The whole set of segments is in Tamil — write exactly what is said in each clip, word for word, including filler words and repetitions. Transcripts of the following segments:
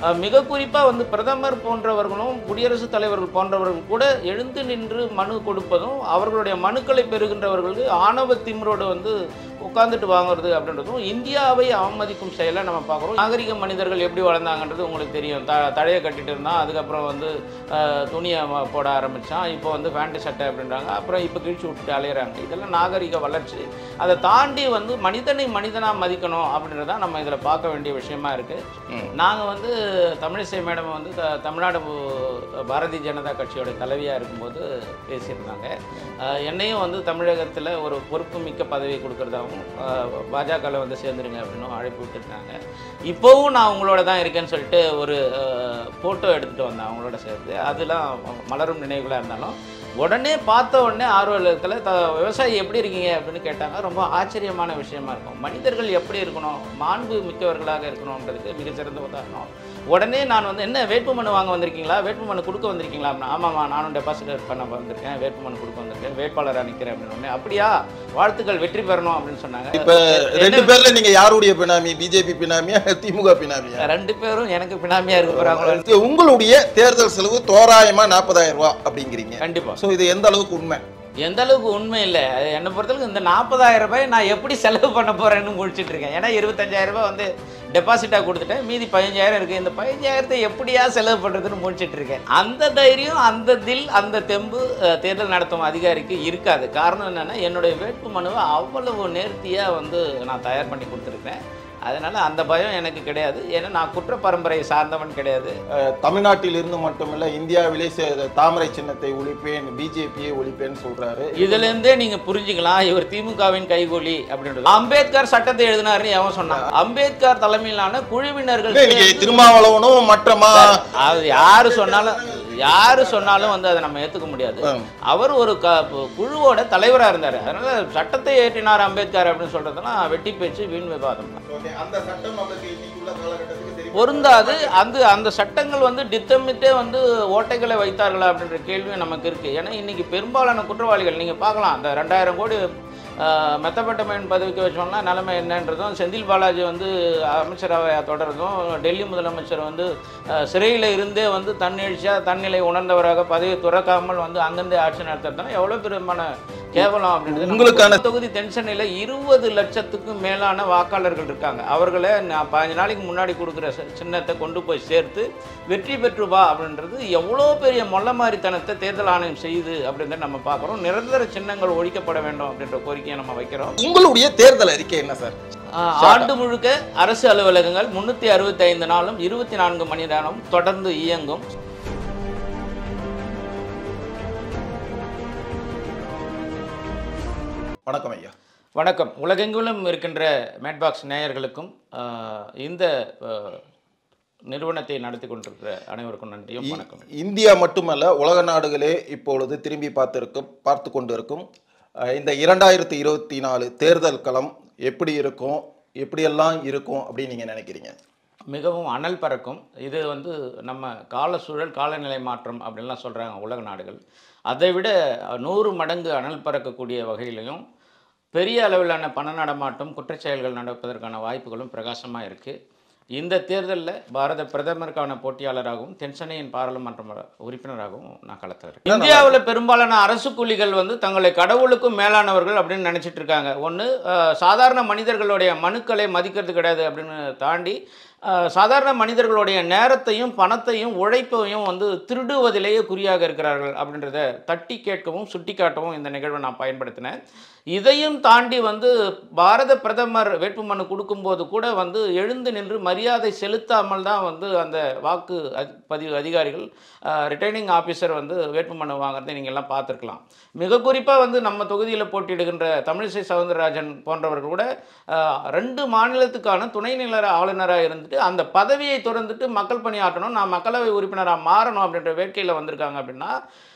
மிக குறிப்பாக வந்து பிரதமர் போன்றவர்களும் குடியரசுத் தலைவர்கள் போன்றவர்கள் கூட எழுந்து நின்று மனு கொடுப்பதும் அவர்களுடைய மனுக்களை பெறுகின்றவர்களுக்கு ஆணவ திமிரோடு வந்து உட்காந்துட்டு வாங்குறது அப்படின்றதும் இந்தியாவை அவமதிக்கும் செயலை நம்ம பார்க்குறோம். நாகரிக மனிதர்கள் எப்படி வளர்ந்தாங்கன்றது உங்களுக்கு தெரியும். த தழையை கட்டிட்டு இருந்தான், அதுக்கப்புறம் வந்து துணியை போட ஆரம்பித்தான், இப்போ வந்து பேண்ட் சட்டை அப்படின்றாங்க, அப்புறம் இப்போ கிழிச்சு விட்டுட்டு அலையிறாங்க. இதெல்லாம் நாகரிக வளர்ச்சி. அதை தாண்டி வந்து மனிதனை மனிதனாக மதிக்கணும் அப்படின்றதான் நம்ம இதில் பார்க்க வேண்டிய விஷயமா இருக்குது. நாங்கள் வந்து தமிழிசை மேடம் வந்து த தமிழ்நாடு பாரதிய ஜனதா கட்சியோட தலைவியாக இருக்கும்போது பேசியிருந்தாங்க. என்னையும் வந்து தமிழகத்தில் ஒரு பொறுப்பு மிக்க பதவி கொடுக்குறதாகவும் பாஜகவில் வந்து சேர்ந்துருங்க அப்படின்னு அழைப்பு விட்டுருக்காங்க. இப்போவும் நான் உங்களோட தான் இருக்கேன்னு சொல்லிட்டு ஒரு ஃபோட்டோ எடுத்துகிட்டு வந்தேன் அவங்களோட சேர்த்து. அதெல்லாம் மலரும் நினைவுகளாக இருந்தாலும் உடனே பார்த்த உடனே ஆர்வலகத்தில் த விவசாயி எப்படி இருக்கீங்க அப்படின்னு கேட்டாங்க. ரொம்ப ஆச்சரியமான விஷயமா இருக்கும். மனிதர்கள் எப்படி இருக்கணும், மாண்பு மிக்கவர்களாக இருக்கணுன்றதுக்கு மிகச்சிறந்த உதாரணம். உடனே நான் வந்து என்ன வேட்புமனு வாங்க வந்திருக்கீங்களா, வேட்புமனு கொடுக்க வந்திருக்கீங்களா அப்படின்னா, ஆமாம்மா நானும் டெபாசிட் பண்ண வந்திருக்கேன், வேட்புமனு கொடுக்க வந்திருக்கேன், வேட்பாளராக நிற்கிறேன் அப்படின்னு. அப்படியா, வாழ்த்துக்கள், வெற்றி பெறணும் அப்படின்னு சொன்னாங்க. இப்போ ரெண்டு பேர்ல நீங்க யாருடைய பினாமி, பிஜேபி பினாமியா திமுக பினாமியா? ரெண்டு பேரும் எனக்கு பினாமியா இருக்க போறாங்க. உங்களுடைய தேர்தல் செலவு தோராயமா நாற்பதாயிரம் ரூபாய் அப்படிங்கிறீங்க. கண்டிப்பா. ஸோ இது எந்த அளவுக்கு உண்மை? எந்த அளவுக்கு உண்மை இல்லை. என்னை பொறுத்தளவுக்கு இந்த நாற்பதாயிரம் ரூபாய் நான் எப்படி செலவு பண்ண போகிறேன்னு முடிச்சுட்டு இருக்கேன். ஏன்னா இருபத்தஞ்சாயிரம் ரூபாய் வந்து டெபாசிட்டாக கொடுத்துட்டேன், மீதி பதினஞ்சாயிரம் இருக்குது. இந்த பதினஞ்சாயிரத்தை எப்படியா செலவு பண்ணுறதுன்னு முடிச்சுட்டு இருக்கேன். அந்த தைரியம், அந்த தில், அந்த தெம்பு தேர்தல் நடத்தும் அதிகாரிக்கு இருக்காது. காரணம் என்னென்னா, என்னுடைய வேட்பு மனுவை அவ்வளவு நேர்த்தியாக வந்து நான் தயார் பண்ணி கொடுத்துருக்கேன். அதனால் அந்த பயம் எனக்கு கிடையாது. ஏன்னா நான் குற்ற பரம்பரையை சார்ந்தவன் கிடையாது. தமிழ்நாட்டில் இருந்து மட்டுமில்லை, இந்தியாவிலே தாமரை சின்னத்தை ஒழிப்பேன், பிஜேபியை ஒழிப்பேன்னு சொல்றாரு. இதுலேருந்தே நீங்க புரிஞ்சுக்கலாம் இவர் திமுகவின் கைகூலி அப்படின்றது. அம்பேத்கர் சட்டத்தை எழுதினாருன்னு எவன் சொன்னாங்க? அம்பேத்கர் தலைமையிலான குழுவினர்கள். திருமாவளவனும் மற்றமா அது யாரு சொன்னாலும் யாரு சொன்னாலும் வந்து அதை நம்ம ஏற்றுக்க முடியாது. அவர் ஒரு க குழுவோட தலைவராக இருந்தார். அதனால சட்டத்தை ஏற்றினார் அம்பேத்கர் அப்படின்னு சொல்றதுன்னா வெட்டி பேச்சு, வீண் விவாதம் பொருந்தாது. அந்த அந்த சட்டங்கள் வந்து திட்டமிட்டே வந்து ஓட்டைகளை வைத்தார்களா அப்படின்ற கேள்வியும் நமக்கு இருக்கு. ஏன்னா இன்னைக்கு பெரும்பாலான குற்றவாளிகள் நீங்க பார்க்கலாம், அந்த ரெண்டாயிரம் கோடி மெத்தப்பட்டமையின் பதவிக்கு வச்சோம்னா நிலைமை என்னன்றதும், செந்தில் பாலாஜி வந்து அமைச்சரவை தொடர்றதும், டெல்லி முதலமைச்சர் வந்து சிறையில் இருந்தே வந்து தன்னெழுச்சியாக தன்னிலை உணர்ந்தவராக பதவி துறக்காமல் வந்து அங்கிருந்தே ஆட்சி நடத்துறதுனா எவ்வளோ பெருமான கேவலம் அப்படின்றது. உங்களுக்கான தொகுதி தென்சென்னையில் இருபது லட்சத்துக்கும் மேலான வாக்காளர்கள் இருக்காங்க. அவர்களை நான் பதினஞ்சு நாளைக்கு முன்னாடி கொடுக்குற சின்னத்தை கொண்டு போய் சேர்த்து வெற்றி பெற்றுவா அப்படின்றது எவ்வளோ பெரிய மொல்ல மாதிரித்தனத்தை தேர்தல் ஆணையம் செய்யுது அப்படின்றத நம்ம பார்க்குறோம். நிரந்தர சின்னங்கள் ஒழிக்கப்பட வேண்டும் அப்படின்ற கோரிக்கையை நம்ம வைக்கிறோம். உங்களுடைய தேர்தல் அறிக்கை என்ன சார்? ஆண்டு முழுக்க அரசு அலுவலகங்கள் முன்னூற்றி அறுபத்தி ஐந்து நாளும் இருபத்தி நான்கு மணி நேரம் தொடர்ந்து இயங்கும். வணக்கம் ஐயா. வணக்கம். உலகெங்கிலும் இருக்கின்ற மேட்பாக்ஸ் நேயர்களுக்கும் இந்த நிறுவனத்தை நடத்தி கொண்டிருக்கிற அனைவருக்கும் நன்றியும் வணக்கம். இந்தியா மட்டுமல்ல, உலக நாடுகளே இப்பொழுது திரும்பி பார்த்திருக்கும் பார்த்து கொண்டிருக்கும் இந்த இரண்டாயிரத்தி இருபத்தி நாலு தேர்தல் களம் எப்படி இருக்கும், எப்படியெல்லாம் இருக்கும் அப்படின்னு நீங்கள் நினைக்கிறீங்க? மிகவும் அனல் பறக்கும். இது வந்து நம்ம கால சூழல், காலநிலை மாற்றம் அப்படின்லாம் சொல்கிறாங்க உலக நாடுகள். அதை விட நூறு மடங்கு அனல் பறக்கக்கூடிய வகையிலையும் பெரிய அளவிலான பண நடமாட்டம், குற்றச்செயல்கள் நடப்பதற்கான வாய்ப்புகளும் பிரகாசமாக இருக்குது. இந்த தேர்தலில் பாரத பிரதமருக்கான போட்டியாளராகவும் தென்சென்னையின் பாராளுமன்ற உறுப்பினராகவும் நான் களத்தில் இருக்கேன். இந்தியாவில் பெரும்பாலான அரசு கூலிகள் வந்து தங்களை கடவுளுக்கும் மேலானவர்கள் அப்படின்னு நினச்சிட்டு இருக்காங்க. ஒன்று, சாதாரண மனிதர்களுடைய மனுக்களை மதிக்கிறது கிடையாது அப்படின்னு தாண்டி சாதாரண மனிதர்களுடைய நேரத்தையும் பணத்தையும் உழைப்பையும் வந்து திருடுவதிலேயே குறியாக இருக்கிறார்கள் அப்படின்றத தட்டி கேட்கவும் சுட்டி காட்டவும் இந்த நிகழ்வை நான் பயன்படுத்தினேன். இதையும் தாண்டி வந்து பாரத பிரதமர் வேட்புமனு கொடுக்கும்போது கூட வந்து எழுந்து நின்று மரியாதை செலுத்தாமல் தான் வந்து அந்த வாக்கு பதிவு அதிகாரிகள், ரிட்டர்னிங் ஆஃபீஸர் வந்து வேட்புமனு வாங்குறதை நீங்கள் எல்லாம் பார்த்துருக்கலாம். மிக குறிப்பாக வந்து நம்ம தொகுதியில் போட்டியிடுகின்ற தமிழிசை சவுந்தரராஜன் போன்றவர்கள் கூட ரெண்டு மாநிலத்துக்கான துணைநிலை ஆளுநராக இருந்துட்டு அந்த பதவியை துறந்துட்டு மக்கள் பணியாற்றணும், நான் மக்களவை உறுப்பினராக மாறணும் அப்படின்ற வேட்கையில் வந்திருக்காங்க. அப்படின்னா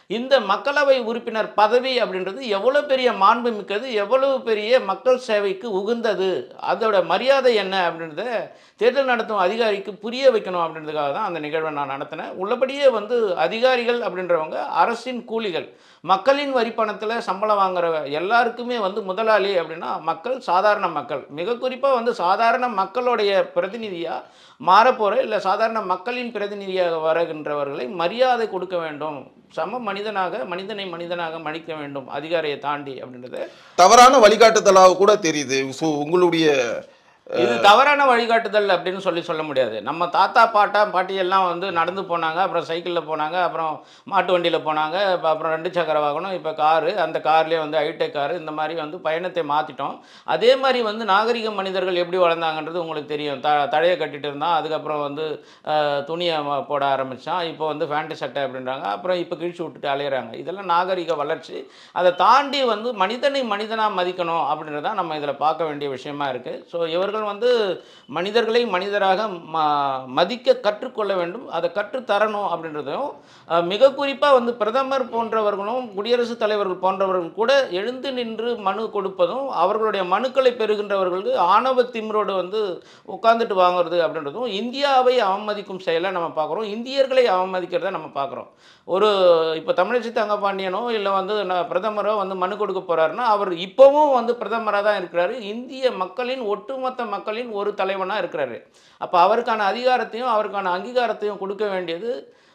இந்த மக்களவை உறுப்பினர் பதவி அப்படின்றது எவ்வளோ பெரிய மாண்பு மிக்கது, எவ்வளவு பெரிய மக்கள் சேவைக்கு உகந்தது, அதோட மரியாதை என்ன அப்படின்றத தேர்தல் நடத்தும் அதிகாரிக்கு புரிய வைக்கணும் அப்படின்றதுக்காக தான் அந்த நிகழ்வை நான் நடத்தினேன். உள்ளபடியே வந்து அதிகாரிகள் அப்படின்றவங்க அரசின் கூலிகள், மக்களின் வரி பணத்தில் சம்பளம் வாங்குற எல்லாருக்குமே வந்து முதலாளி அப்படின்னா மக்கள், சாதாரண மக்கள். மிக குறிப்பாக வந்து சாதாரண மக்களுடைய பிரதிநிதியாக மாறப்போகிற இல்லை சாதாரண மக்களின் பிரதிநிதியாக வருகின்றவர்களை மரியாதை கொடுக்க வேண்டும், சம மனிதனாக மனிதனை மனிதனாக மதிக்க வேண்டும் அதிகாரியை தாண்டி அப்படின்றது தவறான வழிகாட்டுதலாக கூட தெரியுது. ஸோ உங்களுடைய இது தவறான வழிகாட்டுதல் அப்படின்னு சொல்லி சொல்ல முடியாது. நம்ம தாத்தா பாட்டா பாட்டியெல்லாம் வந்து நடந்து போனாங்க, அப்புறம் சைக்கிளில் போனாங்க, அப்புறம் மாட்டு வண்டியில் போனாங்க, இப்போ அப்புறம் ரெண்டு சக்கர வாகனம், இப்போ காரு, அந்த கார்லேயே வந்து ஹைடெக் காரு, இந்த மாதிரி வந்து பயணத்தை மாற்றிட்டோம். அதே மாதிரி வந்து நாகரிக மனிதர்கள் எப்படி வளர்ந்தாங்கன்றது உங்களுக்கு தெரியும். த தழையை கட்டிட்டு இருந்தான், அதுக்கப்புறம் வந்து துணியை போட ஆரம்பித்தான், இப்போ வந்து ஃபேண்ட்டு சட்டை அப்படின்றாங்க, அப்புறம் இப்போ கிழிச்சு விட்டுட்டு அலையிறாங்க. இதெல்லாம் நாகரிக வளர்ச்சி. அதை தாண்டி வந்து மனிதனை மனிதனாக மதிக்கணும் அப்படின்றதான் நம்ம இதில் பார்க்க வேண்டிய விஷயமா இருக்குது. ஸோ இவர்கள் வந்து மனிதர்களை மனிதராக ம மதிக்க கற்றுக்கொள்ள வேண்டும், அதை கற்றுத்தரணும் அப்படின்றதும் மிக குறிப்பாக வந்து பிரதமர் போன்றவர்களும் குடியரசுத் தலைவர்கள் போன்றவர்கள் கூட எழுந்து நின்று மனு கொடுப்பதும் அவர்களுடைய மனுக்களை பெறுகின்றவர்களுக்கு ஆணவ திமிரோடு வந்து உட்காந்துட்டு வாங்குறது அப்படின்றதும் இந்தியாவை அவமதிக்கும் செயலை நம்ம பார்க்குறோம், இந்தியர்களை அவமதிக்கிறத நம்ம பார்க்குறோம். ஒரு இப்போ தமிழிசை தங்கபாண்டியனோ இல்லை வந்து பிரதமரோ வந்து மனு கொடுக்க போகிறாருன்னா அவர் இப்போவும் வந்து பிரதமராக தான் இருக்கிறாரு, இந்திய மக்களின் ஒட்டுமொத்த மக்களின் ஒரு தலைவனாக இருக்கிறாரு. அப்போ அவருக்கான அதிகாரத்தையும் அவருக்கான அங்கீகாரத்தையும் கொடுக்க வேண்டியது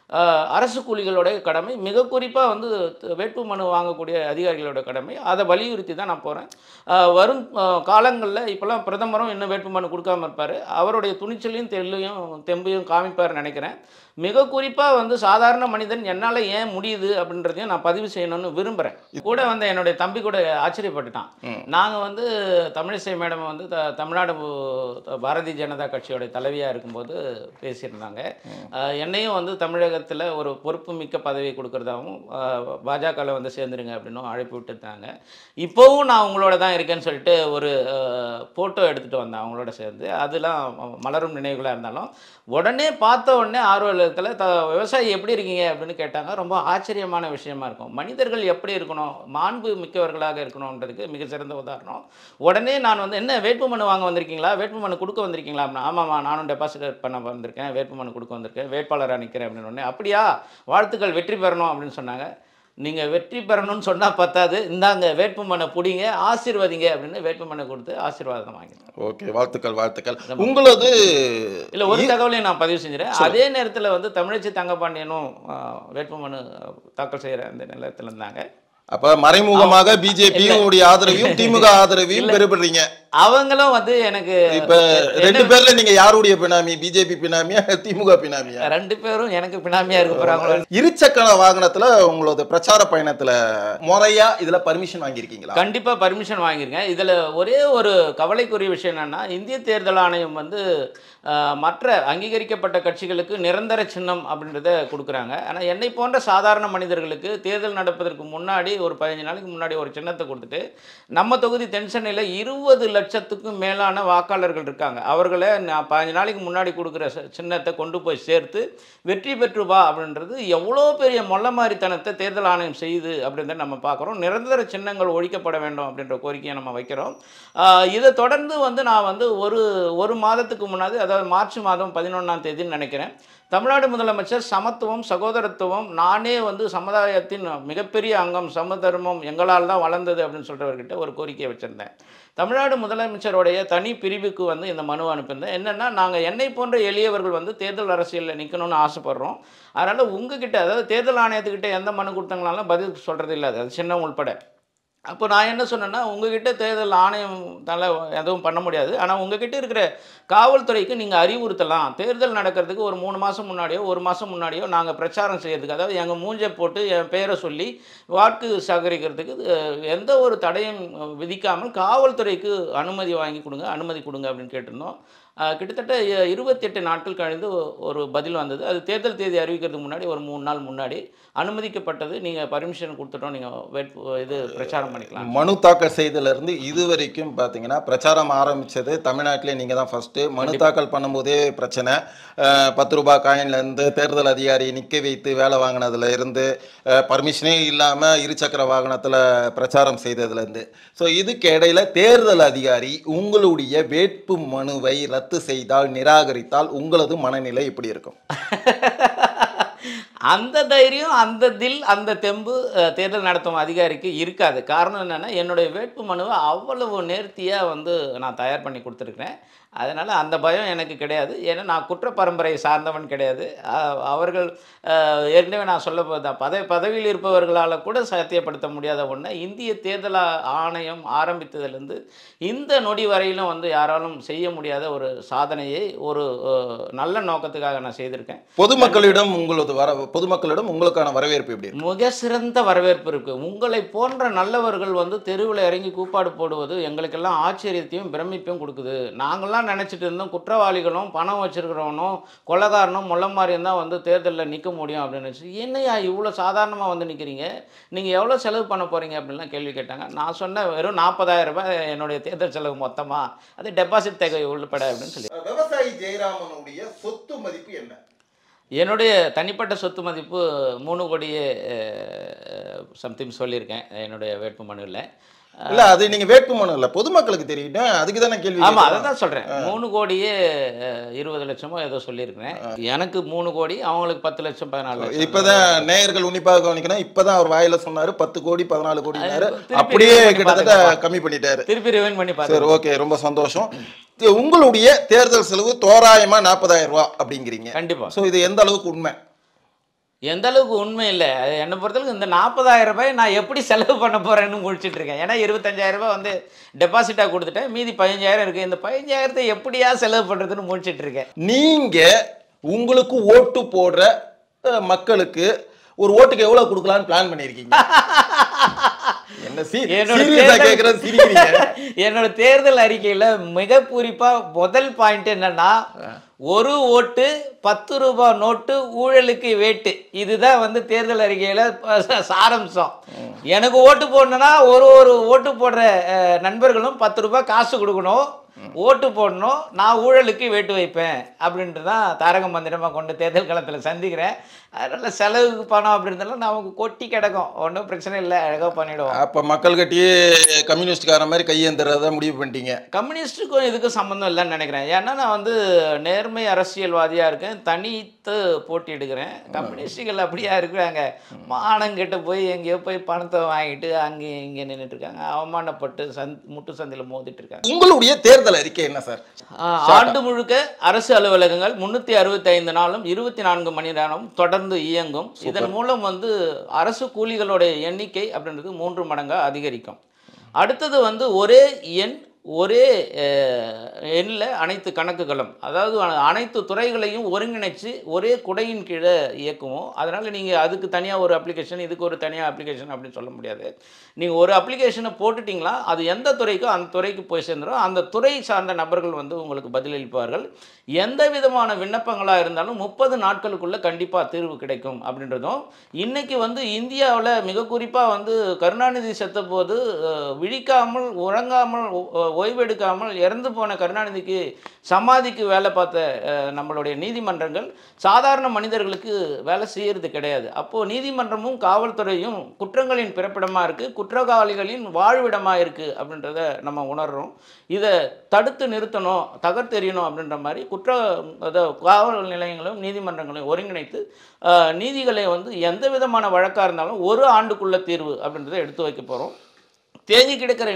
அரசு கூலிகளுடைய கடமை, மிக குறிப்பாக வந்து வேட்பு மனு வாங்கக்கூடிய அதிகாரிகளோட கடமை. அதை வலியுறுத்தி தான் நான் போகிறேன். வரும் காலங்களில் இப்போலாம் பிரதமரும் இன்னும் வேட்பு மனு கொடுக்காமல் இருப்பார், அவருடைய துணிச்சலையும் தெல்லையும் தெம்பையும் காமிப்பார் நினைக்கிறேன். மிக குறிப்பாக வந்து சாதாரண மனிதன் என்னால் ஏன் முடியுது அப்படின்றதையும் நான் பதிவு செய்யணும்னு விரும்புகிறேன். கூட வந்து என்னுடைய தம்பி கூட ஆச்சரியப்பட்டுட்டான். நாங்கள் வந்து தமிழிசை மேடம் வந்து த தமிழ்நாடு பாரதிய ஜனதா கட்சியோடைய தலைவியாக இருக்கும்போது பேசியிருந்தாங்க. என்னையும் வந்து தமிழகத்தில் ஒரு பொறுப்பு மிக்க பதவி கொடுக்குறதாகவும் பாஜகவில் வந்து சேர்ந்துருங்க அப்படின்னும் அழைப்பு விட்டுருந்தாங்க. இப்போவும் நான் உங்களோட தான் இருக்கேன்னு சொல்லிட்டு ஒரு ஃபோட்டோ எடுத்துகிட்டு வந்தேன் அவங்களோட சேர்ந்து. அதெல்லாம் மலரும் நினைவுகளாக இருந்தாலும் உடனே பார்த்த உடனே ஆர்வலத்தில் த விவசாயி எப்படி இருக்கீங்க அப்படின்னு கேட்டாங்க. ரொம்ப ஆச்சரியமான விஷயமா இருக்கும். மனிதர்கள் எப்படி இருக்கணும், மாண்பு மிக்கவர்களாக இருக்கணுன்றதுக்கு மிக சிறந்த உதாரணம். உடனே நான் வந்து என்ன வேட்பு மனு வாங்க வந்திருக்கீங்களா, வேட்பு மனு கொடுக்க வந்திருக்கீங்களா அப்படின்னா, ஆமாம்மா நானும் டெபாசிட் பண்ண வந்திருக்கேன், வேட்பு மனு கொடுக்க வந்திருக்கேன், வேட்பாளராக நிற்கிறேன் அப்படின்னு. உடனே அப்படியா, வாழ்த்துக்கள், வெற்றி பெறணும் அப்படின்னு சொன்னாங்க. நீங்கள் வெற்றி பெறணும்னு சொன்னால் பத்தாது, இந்தாங்க வேட்பு மனு பிடிங்க, ஆசீர்வதிங்க அப்படின்னு வேட்பு மனு கொடுத்து ஆசீர்வாதம் வாங்கினேன். ஓகே, வாழ்த்துக்கள் வாழ்த்துக்கள். உங்களது இல்லை ஒரு தகவலையும் நான் பதிவு செஞ்சுறேன். அதே நேரத்தில் வந்து தமிழிசை தங்கபாண்டியனும் வேட்பு மனு தாக்கல் செய்கிற அந்த நிலத்தில் இருந்தாங்க. அப்ப மறைமுகமாக பிஜேபியும் ஆதரவையும் திமுக ஆதரவையும் பெறுபடுறீங்க. அவங்களும் வந்து எனக்கு இப்ப ரெண்டு பேர்ல நீங்க யாருடைய பினாமி, பிஜேபி பினாமியா திமுக பினாமியா? ரெண்டு பேரும் எனக்கு பினாமியா இருக்க போறாங்க. இருசக்கர வாகனத்துல உங்களோட பிரச்சார பயணத்துல முறையா இதுல பர்மிஷன் வாங்கியிருக்கீங்களா? கண்டிப்பா பர்மிஷன் வாங்கியிருக்கேன். இதுல ஒரே ஒரு கவலைக்குரிய விஷயம் என்னன்னா, இந்திய தேர்தல் ஆணையம் வந்து மற்ற அங்கீகரிக்கப்பட்ட கட்சிகளுக்கு நிரந்தர சின்னம் அப்படின்றத கொடுக்குறாங்க. ஆனால் என்னை போன்ற சாதாரண மனிதர்களுக்கு தேர்தல் நடப்பதற்கு முன்னாடி ஒரு பதினஞ்சு நாளைக்கு முன்னாடி ஒரு சின்னத்தை கொடுத்துட்டு, நம்ம தொகுதி தென் சென்னையில் இருபது லட்சத்துக்கும் மேலான வாக்காளர்கள் இருக்காங்க, அவர்களை நான் பதினஞ்சு நாளைக்கு முன்னாடி கொடுக்குற சின்னத்தை கொண்டு போய் சேர்த்து வெற்றி பெற்று வா அப்படின்றது எவ்வளோ பெரிய மொல்ல மாதிரித்தனத்தை தேர்தல் ஆணையம் செய்யுது அப்படின்றத நம்ம பார்க்குறோம். நிரந்தர சின்னங்கள் ஒழிக்கப்பட வேண்டும் அப்படின்ற கோரிக்கையை நம்ம வைக்கிறோம். இதை தொடர்ந்து வந்து நான் வந்து ஒரு ஒரு மாதத்துக்கு முன்னாடி, அதாவது மார்ச் மாதம் பதினொன்றாம் தேதின்னு நினைக்கிறேன், தமிழ்நாடு முதலமைச்சர் சமத்துவம் சகோதரத்துவம், நானே வந்து சமுதாயத்தின் மிகப்பெரிய அங்கம், சமதர்மம் எங்களால் தான் வளர்ந்தது அப்படின்னு சொல்கிறவர்கிட்ட ஒரு கோரிக்கையை வச்சுருந்தேன். தமிழ்நாடு முதலமைச்சருடைய தனி பிரிவுக்கு வந்து இந்த மனு அனுப்பியிருந்தேன். என்னென்னா, நாங்கள் என்னை போன்ற எளியவர்கள் வந்து தேர்தல் அரசியலில் நிற்கணும்னு ஆசைப்பட்றோம். அதனால் உங்ககிட்ட, அதாவது தேர்தல் ஆணையத்துக்கிட்ட எந்த மனு கொடுத்தாங்கனாலும் பதில் சொல்கிறது இல்லை, அது சின்ன உள்பட. அப்போ நான் என்ன சொன்னேன்னா, உங்ககிட்ட தேர்தல் ஆணையத்தால் எதுவும் பண்ண முடியாது, ஆனால் உங்ககிட்ட இருக்கிற காவல்துறைக்கு நீங்கள் அறிவுறுத்தலாம். தேர்தல் நடக்கிறதுக்கு ஒரு மூணு மாதம் முன்னாடியோ ஒரு மாதம் முன்னாடியோ நாங்கள் பிரச்சாரம் செய்கிறதுக்கு, அதாவது எங்கள் மூஞ்சை போட்டு என் பேரை சொல்லி வாக்கு சேகரிக்கிறதுக்கு எந்த ஒரு தடையும் விதிக்காமல் காவல்துறைக்கு அனுமதி வாங்கி கொடுங்க, அனுமதி கொடுங்க அப்படின்னு கேட்டிருந்தோம். கிட்டத்தட்ட இருபத்தி எட்டு நாட்கள் கழிந்து ஒரு பதில் வந்தது. அது தேர்தல் தேதி அறிவிக்கிறதுக்கு முன்னாடி ஒரு மூணு நாள் முன்னாடி அனுமதிக்கப்பட்டது. நீங்கள் பர்மிஷன் கொடுத்துட்டோம், நீங்கள் வேட்பு இது பிரச்சாரம் பண்ணிக்கலாம். மனு தாக்கல் செய்ததிலிருந்து இதுவரைக்கும் பார்த்தீங்கன்னா பிரச்சாரம் ஆரம்பித்தது தமிழ்நாட்டிலே நீங்கள் தான் ஃபஸ்ட்டு. மனு தாக்கல் பண்ணும்போதே பிரச்சனை. பத்து ரூபாய் காயின்லேருந்து தேர்தல் அதிகாரி நிற்க வைத்து வேலை வாங்கினதுல இருந்து பர்மிஷனே இல்லாமல் இருசக்கர வாகனத்தில் பிரச்சாரம் செய்ததுலேருந்து, ஸோ இதுக்கு இடையில தேர்தல் அதிகாரி உங்களுடைய வேட்பு மனுவை ரத்து செய்தால், நிராகரித்தால் உங்களது மனநிலை எப்படி இருக்கும்? அந்த தைரியம், அந்த தில், அந்த தெம்பு தேர்தல் நடத்தும் அதிகாரிக்கு இருக்காது. காரணம் என்னென்னா, என்னுடைய வேட்பு மனுவை அவ்வளவு நேர்த்தியாக வந்து நான் தயார் பண்ணி கொடுத்துருக்குறேன். அதனால் அந்த பயம் எனக்கு கிடையாது. ஏன்னா நான் குற்ற பரம்பரையை சார்ந்தவன் கிடையாது. அவர்கள் ஏற்கனவே நான் சொல்ல போதான் பதவி பதவியில் இருப்பவர்களால் கூட சாத்தியப்படுத்த முடியாத ஒன்று. இந்திய தேர்தல் ஆணையம் ஆரம்பித்ததுலேருந்து இந்த நொடி வரையிலும் வந்து யாராலும் செய்ய முடியாத ஒரு சாதனையை ஒரு நல்ல நோக்கத்துக்காக நான் செய்திருக்கேன். பொதுமக்களிடம் உங்களது வர பொதுமக்களிடம் உங்களுக்கான வரவேற்பு எப்படி இருக்கு? மிக சிறந்த வரவேற்பு இருக்குது. உங்களை போன்ற நல்லவர்கள் வந்து தெருவில் இறங்கி கூப்பாடு போடுவது எங்களுக்கெல்லாம் ஆச்சரியத்தையும் பிரமிப்பையும் கொடுக்குது. நாங்கள்லாம் நினச்சிட்டு இருந்தோம் குற்றவாளிகளும் பணம் வச்சிருக்கிறவனும் கொலைகாரனும் முள்ள மாதிரியும் தான் வந்து தேர்தலில் நிற்க முடியும் அப்படின்னு நினச்சி, என்னையா இவ்வளோ சாதாரணமாக வந்து நிற்கிறீங்க, நீங்கள் எவ்வளோ செலவு பண்ண போகிறீங்க அப்படின்லாம் கேள்வி கேட்டாங்க. நான் சொன்னேன், வெறும் நாற்பதாயிரம் ரூபாய் என்னுடைய தேர்தல் செலவு மொத்தமாக, அது டெபாசிட் தொகை உள்பட அப்படின்னு சொல்லி. விவசாயி ஜெயராமனுடைய சொத்து மதிப்பு என்ன? என்னுடைய தனிப்பட்ட சொத்து மதிப்பு மூணு கோடியே சம்திங் சொல்லியிருக்கேன் என்னுடைய வேட்பு மனுவில். இல்ல அது நீங்க வேட்பு மனு இல்ல, பொதுமக்களுக்கு தெரியும், அதுக்கு தானே கேள்வி. ஆமா, அதை தான் சொல்றேன். மூணு கோடியே இருபது லட்சமோ ஏதோ சொல்லியிருக்கிறேன். எனக்கு மூணு கோடி, அவங்களுக்கு பத்து லட்சம் பதினாலு லட்சம். இப்பதான் நேயர்கள் உன்னிப்பாக கவனிக்கணும். இப்பதான் அவர் வாயில சொன்னாரு பத்து கோடி பதினாலு கோடி, அப்படியே கிட்டத்தட்ட கம்மி பண்ணிட்டாரு. திருப்பி ரிவைண்ட் பண்ணி பாருங்க. சரி, ஓகே, ரொம்ப சந்தோஷம். உங்களுடைய தேர்தல் செலவு தோராயமா நாற்பதாயிரம் ரூபாய் அப்படிங்கிறீங்க. கண்டிப்பா. ஸோ இது எந்த அளவுக்கு உண்மை? எந்த அளவுக்கு உண்மை இல்லை, என்னை பொறுத்தளவுக்கு இந்த நாற்பதாயிரம் ரூபாய் நான் எப்படி செலவு பண்ண போகிறேன்னு முடிச்சுட்டு இருக்கேன். ஏன்னா இருபத்தஞ்சாயிரம் ரூபாய் வந்து டெபாசிட்டாக கொடுத்துட்டேன், மீதி பதினஞ்சாயிரம் இருக்குது. இந்த பதினஞ்சாயிரத்தை எப்படியா செலவு பண்ணுறதுன்னு முடிச்சுட்டு இருக்கேன். நீங்கள் உங்களுக்கு ஓட்டு போடுற மக்களுக்கு ஒரு ஓட்டுக்கு எவ்வளோ கொடுக்கலான்னு பிளான் பண்ணியிருக்கீங்க? என்னோட தேர்தல் அறிக்கையில் மிக குறிப்பாக முதல் பாயிண்ட் என்னன்னா, ஒரு ஓட்டு பத்து ரூபாய் நோட்டு ஊழலுக்கு வேட்டு. இதுதான் வந்து தேர்தல் அறிக்கையில் சாரம்சம். எனக்கு ஓட்டு போடணும்னா ஒரு ஒரு ஓட்டு போடுற நண்பர்களும் பத்து ரூபாய் காசு கொடுக்கணும், ஓட்டு போடணும், நான் ஊழலுக்கு வேட்டு வைப்பேன் அப்படின்ட்டு தான் தாரக மந்திரமாக கொண்டு தேர்தல் களத்தில் சந்திக்கிறேன். அதனால் செலவுக்கு பணம் அப்படின்றதுலாம் நமக்கு கொட்டி கிடக்கும், ஒன்றும் பிரச்சனை இல்லை, அழகாக பண்ணிவிடுவோம். அப்போ மக்கள் கட்டியே கம்யூனிஸ்ட்கார மாதிரி கையேந்துறத முடிவு பண்ணிட்டீங்க? கம்யூனிஸ்ட்டுக்கும் இதுக்கும் சம்மந்தம் இல்லைன்னு நினைக்கிறேன். ஏன்னா நான் வந்து நேர்மை அரசியல்வாதியாக இருக்கேன், தனித்து போட்டி எடுக்கிறேன். கம்யூனிஸ்டுகள் அப்படியா இருக்கிறாங்க, மானங்கிட்ட போய் எங்கேயோ போய் பணத்தை வாங்கிட்டு அங்கே இங்கே நின்றுட்டு இருக்காங்க, அவமானப்பட்டு சந் முட்டு சந்தையில் மோதிட்டு இருக்காங்க. உங்களுடைய தேர்தல் அறிக்கை என்ன சார்? ஆண்டு முழுக்க அரசு அலுவலகங்கள் முன்னூற்றி அறுபத்தி ஐந்து நாளும் இருபத்தி நான்கு மணி நேரம் தொடர்ந்து இயங்கும். இதன் மூலம் வந்து அரசு கூலிகளுடைய எண்ணிக்கை அப்படின்றது மூன்று மடங்காக அதிகரிக்கும். அடுத்தது வந்து ஒரே எண் ஒரே எண்ணில் அனைத்து கணக்குகளும், அதாவது அனைத்து துறைகளையும் ஒருங்கிணைச்சு ஒரே குடையின் கீழே இயக்குவோம். அதனால் நீங்கள் அதுக்கு தனியாக ஒரு அப்ளிகேஷன், இதுக்கு ஒரு தனியாக அப்ளிகேஷன் அப்படின்னு சொல்ல முடியாது. நீங்கள் ஒரு அப்ளிகேஷனை போட்டுட்டிங்களா அது எந்த துறைக்கோ அந்த துறைக்கு போய் சேர்ந்துடும். அந்த துறை சார்ந்த நபர்கள் வந்து உங்களுக்கு பதிலளிப்பார்கள். எந்த விதமான விண்ணப்பங்களாக இருந்தாலும் முப்பது நாட்களுக்குள்ளே கண்டிப்பாக தீர்வு கிடைக்கும் அப்படின்றதும். இன்றைக்கி வந்து இந்தியாவில் மிக குறிப்பாக வந்து கருணாநிதி செத்த போது விழிக்காமல் உறங்காமல் ஓய்வெடுக்காமல் இறந்து போன கருணாநிதிக்கு சமாதிக்கு வேலை பார்த்த நம்மளுடைய நீதிமன்றங்கள் சாதாரண மனிதர்களுக்கு வேலை செய்கிறது கிடையாது. அப்போது நீதிமன்றமும் காவல்துறையும் குற்றங்களின் பிறப்பிடமாக இருக்குது, குற்றவாளிகளின் வாழ்விடமாக இருக்குது அப்படின்றத நம்ம உணர்கிறோம். இதை தடுத்து நிறுத்தணும், தகர்த்தெறியணும் அப்படின்ற மாதிரி குற்ற காவல் நிலையங்களும் நீதிமன்றங்களையும் ஒருங்கிணைத்து நீதிகளை வந்து எந்த விதமான வழக்காக இருந்தாலும் ஒரு ஆண்டுக்குள்ள தீர்வு அப்படின்றத எடுத்து வைக்க போகிறோம். தேங்கி கிடக்கிற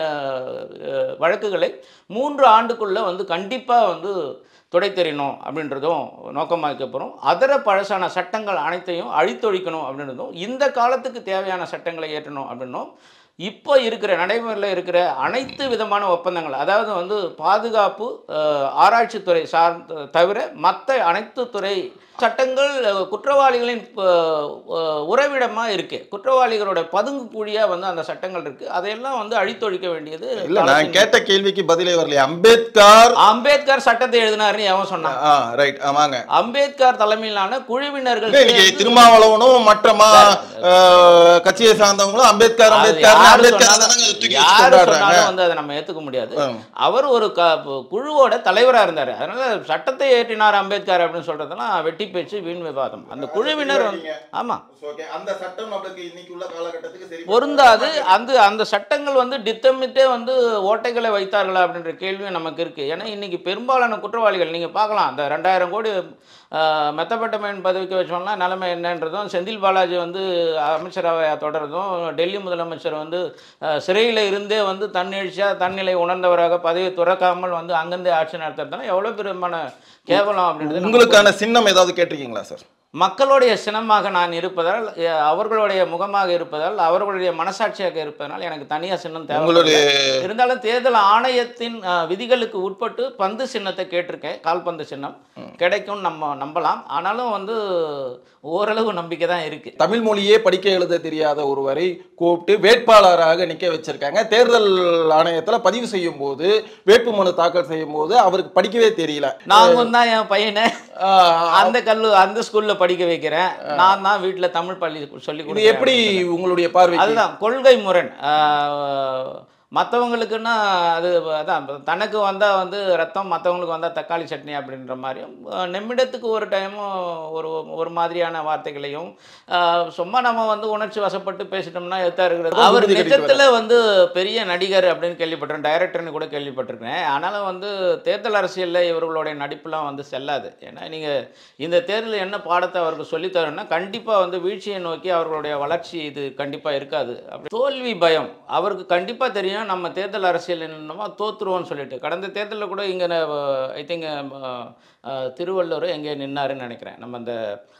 வழக்குகளை மூன்று ஆண்டுக்குள்ளே வந்து கண்டிப்பாக வந்து துடை தெரியணும் அப்படின்றதும் நோக்கமாக வைக்க போகிறோம். அதர பழசான சட்டங்கள் அனைத்தையும் அழித்தொழிக்கணும் அப்படின்றதும், இந்த காலத்துக்கு தேவையான சட்டங்களை ஏற்றணும் அப்படின்னும், இப்போ இருக்கிற நடைமுறையில் இருக்கிற அனைத்து விதமான ஒப்பந்தங்கள், அதாவது வந்து பாதுகாப்பு ஆராய்ச்சித்துறை சார் தவிர மற்ற அனைத்து துறை சட்டங்கள் குற்றவாளிகளின் உறவிடமாக இருக்கு, குற்றவாளிகளோட பதுங்கு குழியாக வந்து அந்த சட்டங்கள் இருக்கு. அதையெல்லாம் வந்து அழித்தொழிக்க வேண்டியது. இல்ல, நான் கேட்ட கேள்விக்கு பதிலே வரலையே. அம்பேத்கர் அம்பேத்கர் சட்டத்தை எழுதினாருன்னு எவன் சொன்னான்? ரைட், ஆமாங்க. அம்பேத்கர் தலைமையிலான குழுவினர்கள், திருமாவளவனும் மற்ற கட்சியை சார்ந்தவங்களும் அம்பேத்கர் அம்பேத்கர் வந்து அதை நம்ம ஏத்துக்க முடியாது. அவர் ஒரு குழுவோட தலைவரா இருந்தாரு, அதனால சட்டத்தை ஏற்றினார் அம்பேத்கர் அப்படின்னு சொல்றதெல்லாம் வெட்டி பேச்சு, வீண் விவாதம். அந்த குழுவினர் ஆமா அந்த சட்டம் நமக்கு இன்னைக்கு உள்ள காலகட்டத்துக்கு சரி பொருந்தாது. அந்த அந்த சட்டங்கள் வந்து திட்டமிட்டே வந்து ஓட்டைகளை வைத்தார்களா அப்படின்ற கேள்வியும் நமக்கு இருக்கு. ஏன்னா இன்னைக்கு பெரும்பாலான குற்றவாளிகள் நீங்க பார்க்கலாம், அந்த ரெண்டாயிரம் கோடி மெத்தப்பட்டமையின் பதவிக்கு வச்சோம்னா நிலைமை என்னன்றதும், செந்தில் பாலாஜி வந்து அமைச்சரவை தொடர்றதும், டெல்லி முதலமைச்சர் வந்து சிறையில் இருந்தே வந்து தன்னெழுச்சியாக தன்னிலை உணர்ந்தவராக பதவியை துறக்காமல் வந்து அங்கிருந்தே ஆட்சி நடத்துறதுனா எவ்வளோ பெருமான கேவலம் அப்படின்றது. உங்களுக்கான சின்னம் ஏதாவது கேட்டிருக்கீங்களா சார்? மக்களுடைய சின்னமாக நான் இருப்பதால், அவர்களுடைய முகமாக இருப்பதால், அவர்களுடைய மனசாட்சியாக இருப்பதனால் எனக்கு தனியாக சின்னம் தேவை. இருந்தாலும் தேர்தல் ஆணையத்தின் விதிகளுக்கு உட்பட்டு பந்து சின்னத்தை கேட்டிருக்கேன். கால்பந்து சின்னம் கிடைக்கும் நம்ம நம்பலாம். ஆனாலும் வந்து ஓரளவு நம்பிக்கை தான் இருக்கு. தமிழ் மொழியே படிக்க எழுத தெரியாத ஒருவரை கூப்பிட்டு வேட்பாளராக நிக்க வச்சிருக்காங்க. தேர்தல் ஆணையத்தில் பதிவு செய்யும் போது, வேட்புமனு தாக்கல் செய்யும் போது அவருக்கு படிக்கவே தெரியல. நான் தான் என் பையனை அந்த கல்லு அந்த ஸ்கூல்ல படிக்க வைக்கிறேன். நான் தான் வீட்டில் தமிழ் பள்ளி சொல்லி கொடுக்கிறேன். எப்படி உங்களுடைய பார்வை? அதுதான் கொள்கை முரண். மற்றவங்களுக்குன்னா அது அதான், தனக்கு வந்தால் வந்து ரத்தம், மற்றவங்களுக்கு வந்தால் தக்காளி சட்னி அப்படின்ற மாதிரியும், நிமிடத்துக்கு ஒரு டைமும் ஒரு ஒரு மாதிரியான வார்த்தைகளையும் சும்மா நம்ம வந்து உணர்ச்சி வசப்பட்டு பேசிட்டோம்னா எத்தா இருக்கிறது. அவர் நிஜத்தில் வந்து பெரிய நடிகர் அப்படின்னு கேள்விப்பட்டிருக்கேன், டைரக்டர்னு கூட கேள்விப்பட்டிருக்கேன். ஆனாலும் வந்து தேர்தல் அரசியலில் இவர்களுடைய நடிப்புலாம் வந்து செல்லாது. ஏன்னா நீங்கள் இந்த தேர்தலில் என்ன பாடத்தை அவருக்கு சொல்லித்தரணும்னா கண்டிப்பாக வந்து வீழ்ச்சியை நோக்கி அவர்களுடைய வளர்ச்சி இது கண்டிப்பாக இருக்காது. அப்படி தோல்வி பயம் அவருக்கு கண்டிப்பாக தெரியும். நம்ம தேர்தல் அரசியல் என்னமா தோத்துருவோம்னு சொல்லிட்டு கடந்த தேர்தலில் கூட இங்கே ஐ திங்க் திருவள்ளூர் எங்கே நின்னாருன்னு நினைக்கிறேன். நம்ம அந்த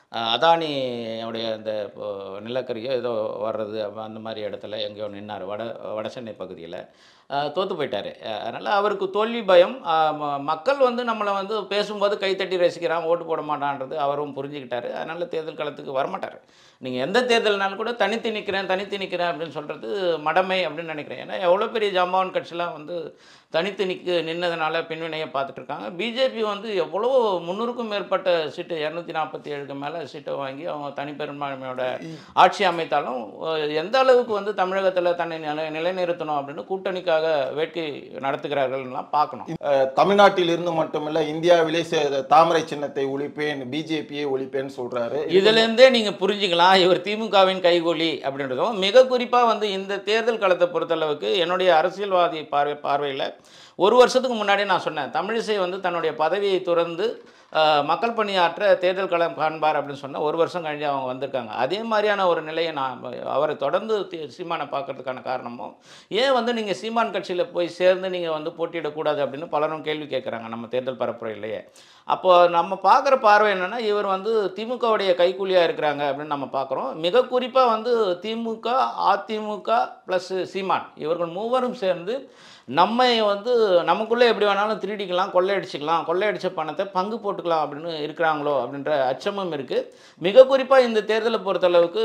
அதானியோடைய அந்த நிலக்கரியோ ஏதோ வர்றது அந்த மாதிரி இடத்துல எங்கேயோ நின்னார், வட வட சென்னை பகுதியில். தோற்று போயிட்டார். அதனால் அவருக்கு தோல்வி பயம். மக்கள் வந்து நம்மளை வந்து பேசும்போது கைத்தட்டி ரசிக்கிறான், ஓட்டு போட மாட்டான்றது அவரும் புரிஞ்சுக்கிட்டாரு. அதனால் தேர்தல் காலத்துக்கு வரமாட்டார். நீங்கள் எந்த தேர்தல்னாலும் கூட தனித்து நிற்கிறேன் தனித்து நிற்கிறேன் அப்படின்னு சொல்கிறது மடமை அப்படின்னு நினைக்கிறேன். ஏன்னா எவ்வளோ பெரிய ஜாம்பவான் கட்சியெலாம் வந்து தனித்து நிற்க நின்னதுனால பின்வினையை பார்த்துட்ருக்காங்க. பிஜேபி வந்து எவ்வளோ முந்நூறுக்கும் மேற்பட்ட சீட்டு, இரநூத்தி நாற்பத்தி ஏழுக்கு மேலே சீட்டை வாங்கி அவங்க தனிப்பெரும்பான்மையோட ஆட்சி அமைத்தாலும் எந்த அளவுக்கு வந்து தமிழகத்தில் தன்னை நிலை நிலைநிறுத்தணும் அப்படின்னு கூட்டணிக்காக வேட்கை நடத்துகிறார்கள்லாம் பார்க்கணும். தமிழ்நாட்டில் இருந்து மட்டுமில்ல இந்தியாவிலே தாமரை சின்னத்தை ஒழிப்பேன், பிஜேபியை ஒழிப்பேன்னு சொல்கிறாரு. இதுலேருந்தே நீங்கள் புரிஞ்சுக்கலாம் இவர் திமுகவின் கைகூலி அப்படின்றதும். மிக குறிப்பாக வந்து இந்த தேர்தல் காலத்தை பொறுத்தளவுக்கு என்னுடைய அரசியல்வாதி பார்வை பார்வையில் ஒரு வருஷத்துக்கு முன்னாடி நான் சொன்னேன், தமிழிசை வந்து தன்னுடைய பதவியை துறந்து மக்கள் பணியாற்ற தேர்தல் களம் காண்பார் அப்படின்னு சொன்னால் ஒரு வருஷம் கழிஞ்சு அவங்க வந்திருக்காங்க. அதே மாதிரியான ஒரு நிலையை நான் அவரை தொடர்ந்து சீமானை பார்க்கறதுக்கான காரணமும், ஏன் வந்து நீங்கள் சீமான் கட்சியில் போய் சேர்ந்து நீங்கள் வந்து போட்டியிடக்கூடாது அப்படின்னு பலரும் கேள்வி கேட்குறாங்க நம்ம தேர்தல் பரப்புரையிலேயே. அப்போது நம்ம பார்க்குற பார்வை என்னென்னா இவர் வந்து திமுகவுடைய கைக்கூலியாக இருக்கிறாங்க அப்படின்னு நம்ம பார்க்குறோம். மிக குறிப்பாக வந்து திமுக, அதிமுக ப்ளஸ் சீமான் இவர்கள் மூவரும் சேர்ந்து நம்மை வந்து நமக்குள்ளே எப்படி வேணாலும் திருடிக்கலாம், கொள்ளையடிச்சிக்கலாம், கொள்ளையடிச்ச பணத்தை பங்கு போட்டுக்கலாம் அப்படின்னு இருக்கிறாங்களோ அப்படின்ற அச்சமும் இருக்குது. மிக குறிப்பாக இந்த தேர்தலை பொறுத்தளவுக்கு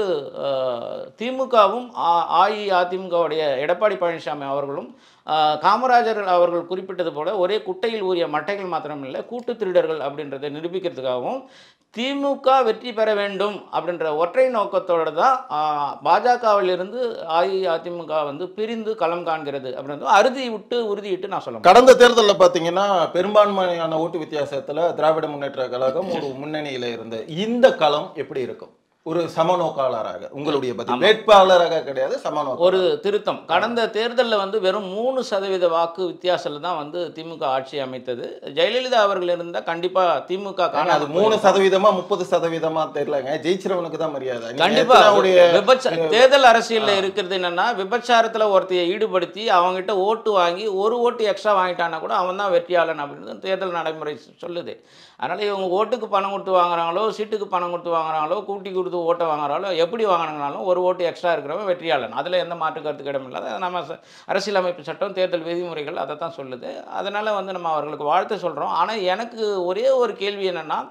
திமுகவும் அஇஅதிமுகவுடைய எடப்பாடி பழனிசாமி அவர்களும் காமராஜர் அவர்கள் குறிப்பிட்டது போல ஒரே குட்டையில் ஊறிய மட்டைகள் மாத்திரம் இல்லை, கூட்டு திருடர்கள் அப்படின்றத நிரூபிக்கிறதுக்காகவும் திமுக வெற்றி பெற வேண்டும் அப்படின்ற ஒற்றை நோக்கத்தோடு தான் பாஜகவிலிருந்து அஇஅதிமுக வந்து பிரிந்து களம் காண்கிறது அப்படின்றது அறுதி விட்டு உறுதியிட்டு நான் சொல்லுவேன். கடந்த தேர்தலில் பார்த்தீங்கன்னா பெரும்பான்மையான ஓட்டு வித்தியாசத்தில் திராவிட முன்னேற்ற கழகம் ஒரு முன்னணியில் இருந்த இந்த களம் எப்படி இருக்கும்? ஒரு சமநோக்காளராக உங்களுடைய பத்தி, வேட்பாளராக கிடையாது, சமநோக்க ஒரு திருத்தம். கடந்த தேர்தலில் வந்து வெறும் மூணு சதவீத வாக்கு வித்தியாசத்தில் தான் வந்து திமுக ஆட்சி அமைத்தது. ஜெயலலிதா அவர்கள் இருந்தால் கண்டிப்பாக திமுக அது மூணு சதவீதமா முப்பது சதவீதமா தெரியலங்க, ஜெயிச்சிரவனுக்கு தான் மரியாதை. கண்டிப்பாக தேர்தல் அரசியலில் இருக்கிறது என்னன்னா, விபச்சாரத்தில் ஒருத்தையை ஈடுபடுத்தி அவங்ககிட்ட ஓட்டு வாங்கி ஒரு ஓட்டு எக்ஸ்ட்ரா வாங்கிட்டானா கூட அவன் தான் வெற்றியாளன் அப்படின்னு தேர்தல் நடைமுறை சொல்லுது. அதனால் இவங்க ஓட்டுக்கு பணம் கொடுத்து வாங்குறாங்களோ, சீட்டுக்கு பணம் கொடுத்து வாங்குறாங்களோ, கூட்டி கொடுத்து ஓட்டை வாங்குறாங்களோ, எப்படி வாங்கினாலும் ஒரு ஓட்டு எக்ஸ்ட்ரா இருக்கிறவங்க வெற்றியாளன். அதில் எந்த மாற்று கருத்துக்கு இடம் இல்லாத நம்ம அரசியலமைப்பு சட்டம், தேர்தல் விதிமுறைகள் அதை தான் சொல்லுது. அதனால் வந்து நம்ம அவர்களுக்கு வாழ்த்து சொல்கிறோம். ஆனால் எனக்கு ஒரே ஒரு கேள்வி என்னென்னா,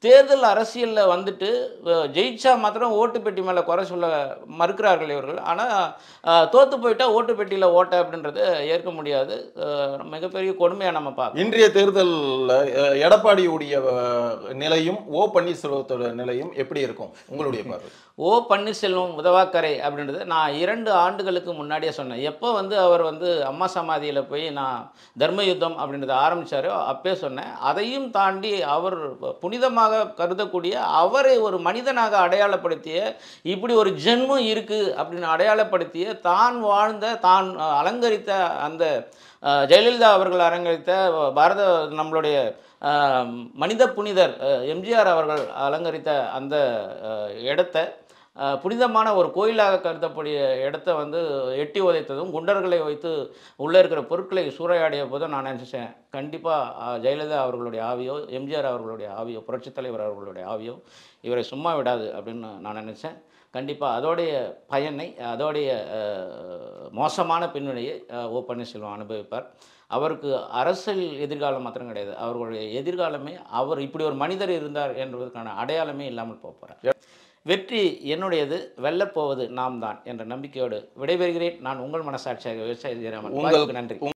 தேர்தல் அரசியலில் வந்துட்டு அஹ், ஜெயிச்சா மாத்திரம் ஓட்டு பெட்டி மேலே குறை சொல்ல மறுக்கிறார்கள் இவர்கள். ஆனால் தோற்று போயிட்டா ஓட்டு பெட்டியில் ஓட்ட அப்படின்றத ஏற்க முடியாது. அஹ், மிகப்பெரிய கொடுமையாக நம்ம பார்க்கணும். இன்றைய தேர்தலில் எடப்பாடியுடைய அஹ், நிலையும் ஓ பன்னீர்செல்வத்தோட நிலையும் எப்படி இருக்கும் உங்களுடைய பார்வை? ஓ பன்னீர்செல்வம் உதவாக்கரை அப்படின்றது நான் இரண்டு ஆண்டுகளுக்கு முன்னாடியே சொன்னேன். எப்போ வந்து அவர் வந்து அம்மா சமாதியில் போய் நான் தர்ம யுத்தம் அப்படின்றத ஆரம்பித்தாரோ அப்பயே சொன்னேன். அதையும் தாண்டி அவர் புனிதமாக கருதக்கூடிய அவரை ஒரு மனிதனாக அடையாளப்படுத்திய, இப்படி ஒரு ஜென்மம் இருக்குது அப்படின்னு அடையாளப்படுத்திய, தான் வாழ்ந்த தான் அலங்கரித்த அந்த அஹ், ஜெயலலிதா அவர்கள் அலங்கரித்த பாரத நம்மளுடைய அஹ், மனித புனிதர் அஹ், எம்ஜிஆர் அவர்கள் அலங்கரித்த அந்த அஹ், இடத்த அஹ், புனிதமான ஒரு கோயிலாக கருதக்கூடிய இடத்த வந்து எட்டி உதைத்ததும், குண்டர்களை வைத்து உள்ளே இருக்கிற பொருட்களை சூறையாடிய போதும் நான் நினச்சேன், கண்டிப்பாக ஜெயலலிதா அவர்களுடைய ஆவியோ எம்ஜிஆர் அவர்களுடைய ஆவியோ புரட்சித் தலைவர் அவர்களுடைய ஆவியோ இவரை சும்மா விடாது அப்படின்னு நான் நினச்சேன். கண்டிப்பாக அதோடைய பயனை, அதோடைய அஹ், மோசமான பின்னணியை அஹ், ஓ பன்னீர்செல்வம் அனுபவிப்பார். அவருக்கு அரசியல் எதிர்காலம் மாத்திரம் கிடையாது, அவர்களுடைய எதிர்காலமே அவர் இப்படி ஒரு மனிதர் இருந்தார் என்பதற்கான அடையாளமே இல்லாமல் போகிறார். வெற்றி என்னுடையது, வெல்லப்போவது நாம் தான் என்ற நம்பிக்கையோடு விடைபெறுகிறேன். நான் உங்கள் மனசாட்சியாக விவசாய ஜெயராமன். உங்கள் நன்றி.